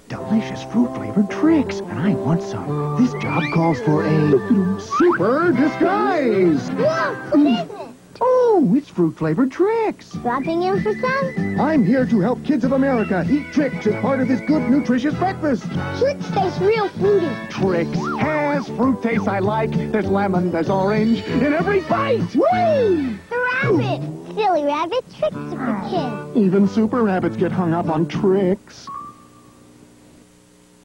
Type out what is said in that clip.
delicious fruit-flavored Trix, and I want some. This job calls for a super disguise. Look, who is it? Oh, it's fruit-flavored Trix. Dropping in for some? I'm here to help kids of America eat Trix as part of this good, nutritious breakfast. Trix tastes real fruity. Trix has fruit taste I like. There's lemon, there's orange in every bite. Whee! The rabbit. Silly rabbit. Trix Super Kid. Even super rabbits get hung up on Trix.